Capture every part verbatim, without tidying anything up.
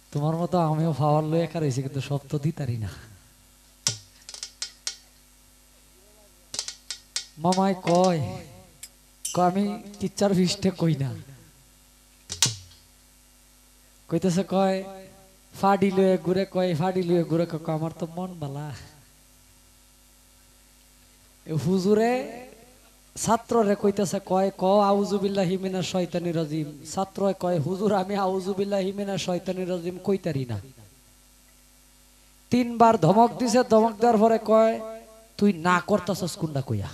তোমার মতো আমিও পাওয়ার লয়ে একা রয়েছি, কিন্তু সব তো দিতারি না। মামাই কয় আমি টিচার ফিস্টে কই না, কইতেছে কয় ফাডি লয়ে ঘুরে, কয় ফাডি লয়ে ঘুরে, কয় আমার তো মন বালা। হুজুরে ছাত্ররে কইতেছে কয় ক আউযুবিল্লাহি মিনাশ শয়তানির রাজিম, ছাত্র কয় হুজুর আমি আউযুবিল্লাহি মিনাশ শয়তানির রাজিম কইতারি না। তিনবার ধমক দিছে, ধমক দেওয়ার পরে কয় তুই না করতাছস কোনটা কইয়া,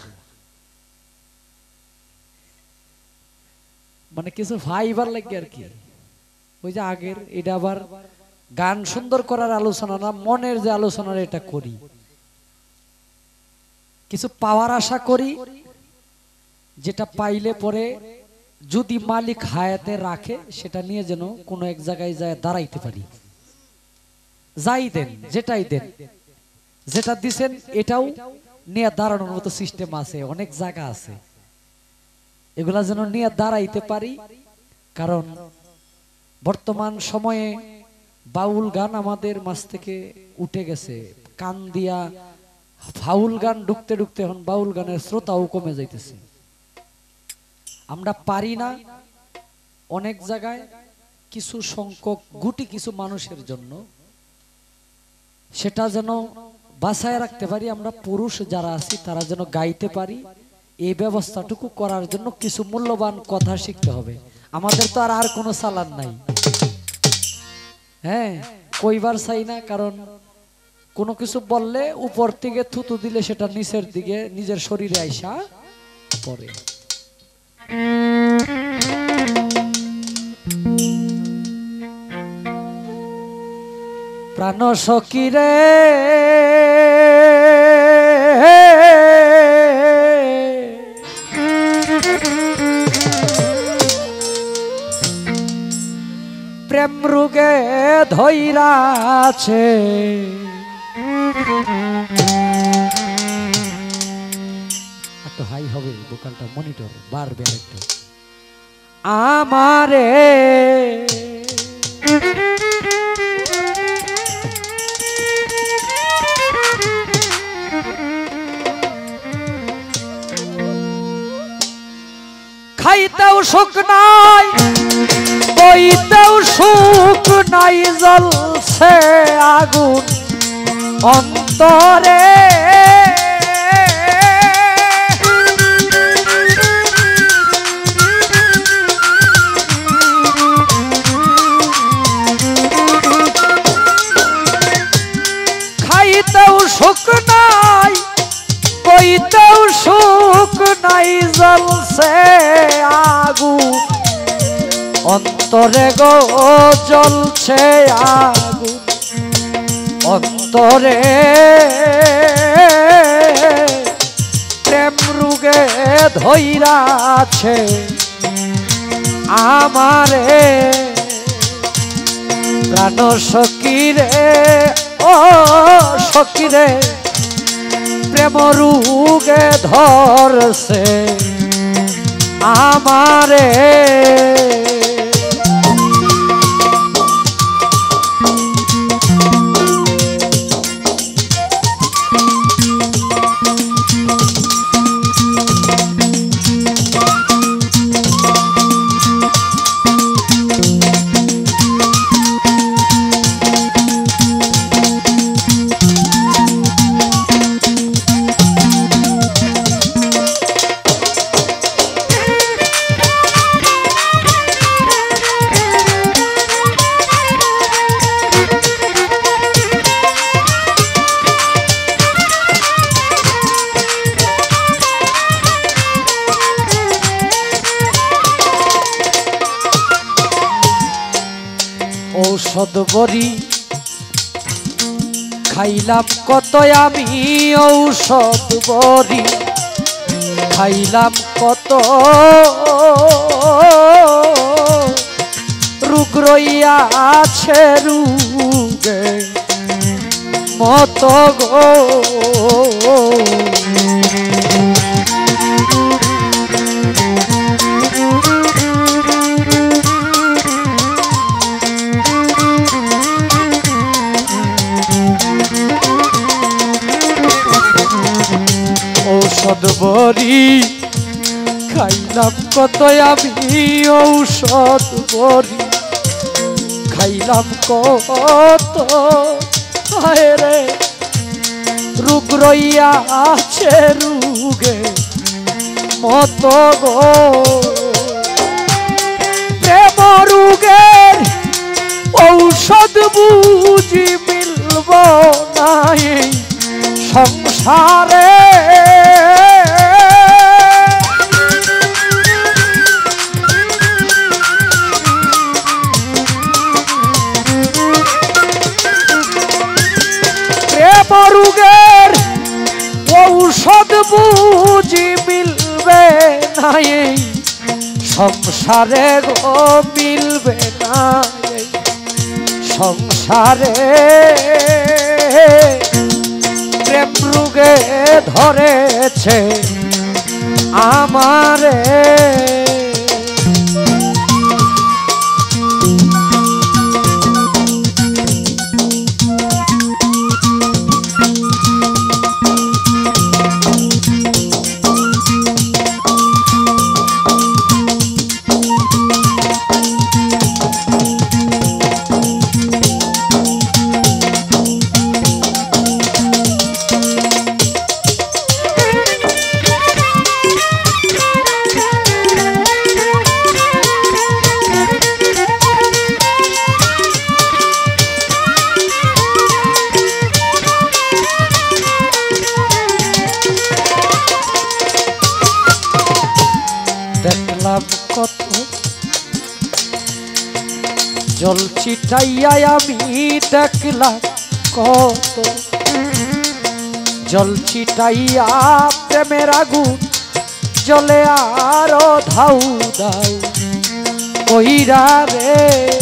মানে কিছু ভাইবার লাগে আর কি। ওই যে আগের এটা আবার গান সুন্দর করার আলোচনা না, মনের যে আলোচনা এটা করি, কিছু পাওয়ার আশা করি, যেটা পাইলে পরে যদি মালিক হায়াতে রাখে সেটা নিয়ে যেন কোনো এক জায়গায় যায় দাঁড়াইতে পারি। যাই দেন, যেটাই দেন, যেটা দিছেন এটাও নিয়ে দাঁড়ানোর মতো সিস্টেম আছে, অনেক জায়গা আছে, এগুলা যেন নিয়ে দাঁড়াইতে পারি। কারণ বর্তমান সময়ে বাউল গান আমাদের মাঝ থেকে উঠে গেছে, কান দিয়া ফাউল গান ঢুকতে ঢুকতে এখন বাউল গানের শ্রোতাও কমে যাইতেছে। আমরা পারি না অনেক জায়গায় কিছু সংখ্যক গুটি কিছু মানুষের জন্য সেটা যেন বাঁচায় রাখতে পারি। আমরা পুরুষ যারা আছি তারা যেন গাইতে পারি, এই ব্যবস্থাটুকু করার জন্য কিছু মূল্যবান কথা শিখতে হবে। আমাদের তো আর আর কোনো চালান নাই, হ্যাঁ কইবার চাই না, কারণ কোনো কিছু বললে উপর থেকে থুতু দিলে সেটা নিচের দিকে নিজের শরীরে আইসা পড়ে। প্রাণ সখী রে প্রেম রোগে ধইরাছে, একটু হাই হবে বোকালটা, মনিটর বাড়বে একটু। আমারে খাইতেও সুখ নাই, বইতেও সুখ নাই, জ্বলছে আগুন অন্তরে। খাইতেও সুখ নাই, বইতেও সুখ নাই, জ্বলছে আগুন অন্তরে গো, জ্বলছে আগুন অন্তরে। প্রেম রোগে ধইরাছে আমারে, প্রাণ সখী রে ও সখী রে, প্রেম রোগে ধরছে আমারে। ঔষধ বড়ি খাইলাম কত আমি, ঔষধ বড়ি খাইলাম কত, রোগ রইয়াছে রোগে মত গো। ঔষধ বড়ি খাইলাম কত আমি ঔষধ বড়ি খাইলাম কত হায় রে রোগ রইয়া আছে রোগে মত গো প্রেম রোগের ঔষধ বুঝি মিলব নাই সংসারে প্রেম রোগের ঔষধ বুঝি মিলবে নাই সংসারে গো মিলবে না সংসারে প্রেম রোগে ধরেছে আমারে দেখলাম কত জল ছিটাইয়া আমি দেখলাম কত জল ছিটাইয়া প্রেমের আগুন জলে আরো ধাউ দাউ কইরা রে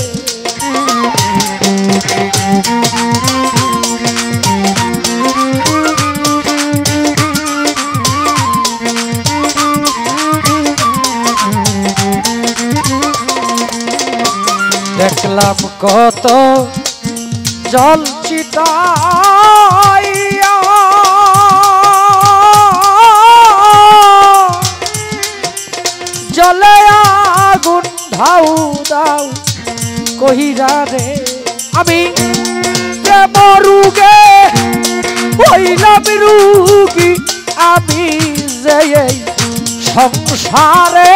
দেখলাম কত জল ছিটাইয়া জলে আগুন ধাউ দাউ কহিরা রে আমি প্রেম রোগে হইলাম রোগী আমি যে সংসারে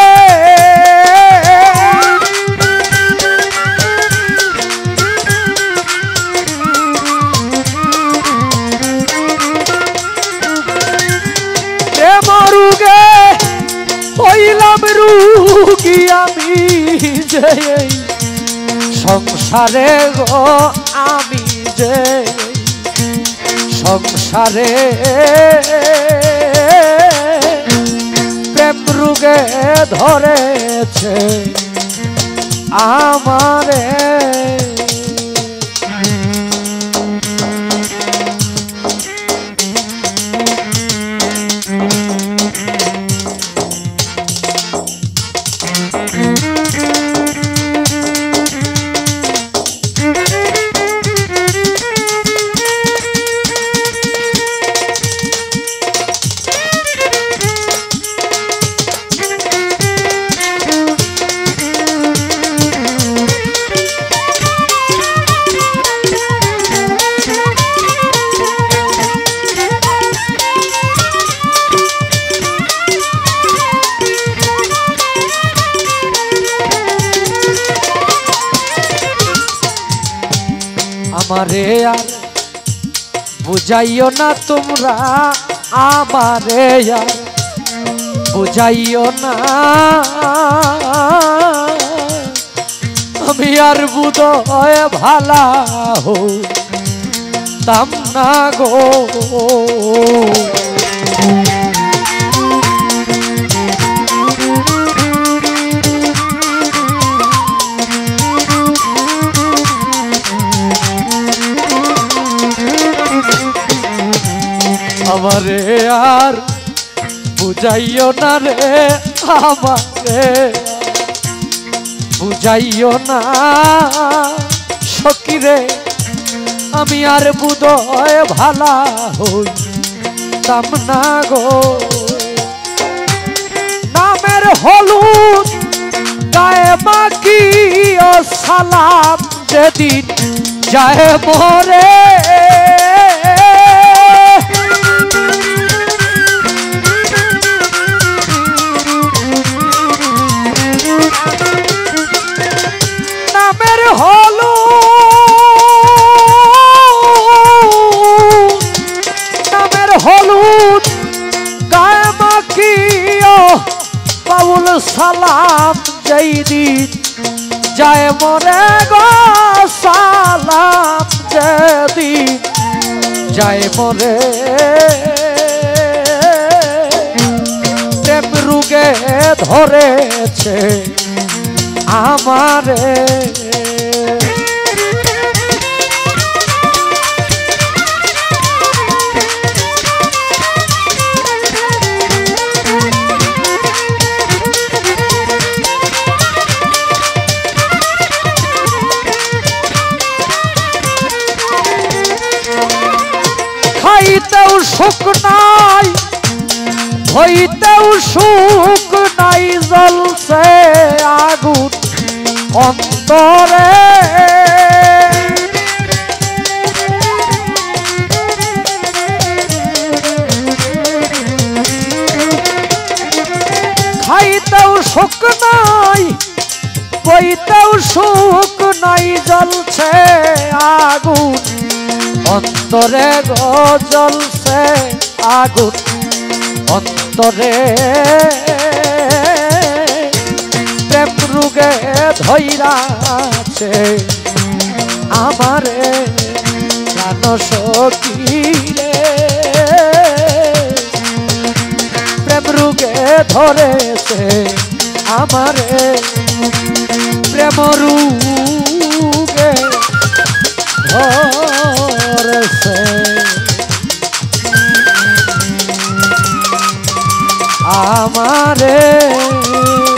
রোগে হইলাম রোগী আমি যে সংসারে গো আমি যে সংসারে প্রেম রোগে ধরেছে আমারে আমারে আর বুঝাইও না তোমরা আমারে আর বুঝাইও না আমি আর বুধয় ভালা হতাম না গো আমারে আর বুঝাইও না রে আমারে বুঝাইও না সখী রে আমি আর বুধয় ভালা হইতাম না গো। হলুদ গায়ে মাখিও সালাম যেদিন যায় মরে নামের হলুদ নামের হলুদ গায়ে মাখিও বাউল সালাম যেই দিন যায় মরে গো সালাম যেদিন যায় মরে প্রেম রোগে ধরেছে আমারে খাইতেও সুখ নাই হইতেও সুখ নাই জ্বলছে আগুন অন্তরে খাইতেও সুখ নাই বইতেও সুখ নাই জ্বলছে আগুন অন্তরে গো জ্বলছে আগুন অন্তরে প্রেম রোগে ধইরাছে আমারে প্রাণ সখী রে প্রেম রোগে ধরেছে আমারে প্রেম রোগে ধরেছে আমারে।